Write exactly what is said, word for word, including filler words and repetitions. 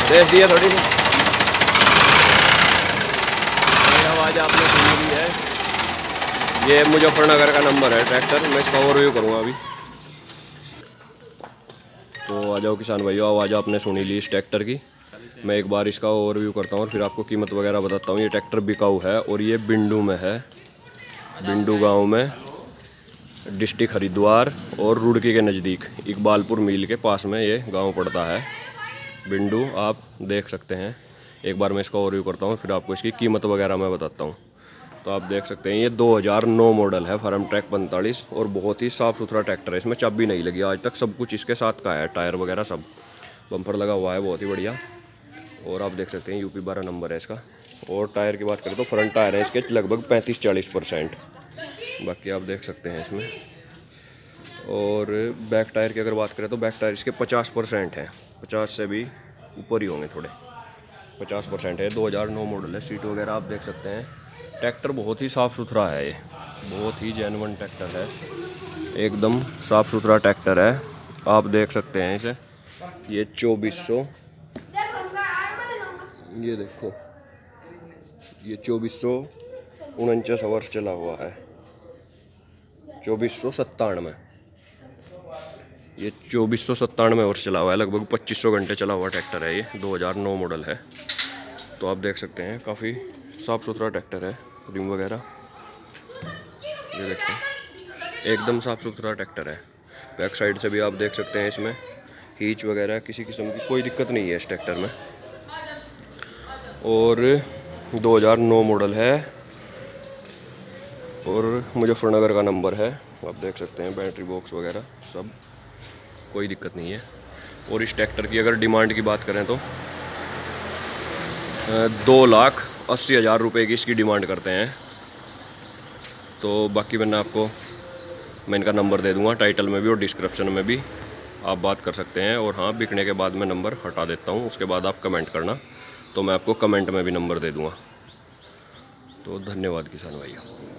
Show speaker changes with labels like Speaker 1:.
Speaker 1: देख दिया थोड़ी सी आवाज़ आपने सुनी ली है। ये मुजफ्फरनगर का नंबर है ट्रैक्टर। मैं इसका ओवरव्यू करूँगा अभी। तो आ जाओ किसान भाइयों, आवाज़ आपने सुनी ली इस ट्रैक्टर की। मैं एक बार इसका ओवरव्यू करता हूँ और फिर आपको कीमत वगैरह बताता हूँ। ये ट्रैक्टर बिकाऊ है और ये बिंडू में है, बिंडू गांव में, डिस्ट्रिक्ट हरिद्वार और रुड़की के नज़दीक इकबालपुर मिल के पास में ये गांव पड़ता है बिंडू। आप देख सकते हैं। एक बार मैं इसका ओवरव्यू करता हूँ फिर आपको इसकी कीमत वगैरह मैं बताता हूँ। तो आप देख सकते हैं ये दो हज़ार नौ मॉडल है, फार्म ट्रैक पैंतालीस, और बहुत ही साफ़ सुथरा ट्रैक्टर है। इसमें चाबी नहीं लगी आज तक, सब कुछ इसके साथ का है, टायर वगैरह सब, बम्पर लगा हुआ है, बहुत ही बढ़िया। और आप देख सकते हैं यूपी बारह नंबर है इसका। और टायर की बात करें तो फ्रंट टायर है इसके लगभग पैंतीस चालीस परसेंट, बाकी आप देख सकते हैं इसमें। और बैक टायर की अगर बात करें तो बैक टायर इसके पचास परसेंट है, पचास से भी ऊपर ही होंगे थोड़े, पचास परसेंट है। दो हज़ार नौ मॉडल है। सीट वगैरह आप देख सकते हैं। ट्रैक्टर बहुत ही साफ़ सुथरा है, ये बहुत ही जेन्युइन ट्रैक्टर है, एकदम साफ़ सुथरा ट्रैक्टर है। आप देख सकते हैं इसे। ये चौबीस सौ, ये देखो, ये चौबीस सौ उनचास वर्ष चला हुआ है, चौबीस सौ सत्तानवे, ये चौबीस सौ सत्तानवे वर्ष चला हुआ है, लगभग पच्चीस सौ घंटे चला हुआ ट्रैक्टर है। ये दो हज़ार नौ मॉडल है। तो आप देख सकते हैं काफ़ी साफ़ सुथरा ट्रैक्टर है। रिम वगैरह ये देखते हैं, एकदम साफ़ सुथरा ट्रैक्टर है। बैक साइड से भी आप देख सकते हैं, इसमें हीच वगैरह किसी किस्म की कोई दिक्कत नहीं है इस ट्रैक्टर में। और दो हज़ार नौ मॉडल है और मुजफ्फरनगर का नंबर है। आप देख सकते हैं बैटरी बॉक्स वगैरह सब, कोई दिक्कत नहीं है। और इस ट्रैक्टर की अगर डिमांड की बात करें तो दो लाख अस्सी हज़ार रुपये की इसकी डिमांड करते हैं। तो बाकी मैंने आपको मैं इनका नंबर दे दूंगा टाइटल में भी और डिस्क्रिप्शन में भी, आप बात कर सकते हैं। और हाँ, बिकने के बाद मैं नंबर हटा देता हूँ, उसके बाद आप कमेंट करना, तो मैं आपको कमेंट में भी नंबर दे दूँगा। तो धन्यवाद किसान भाइयों।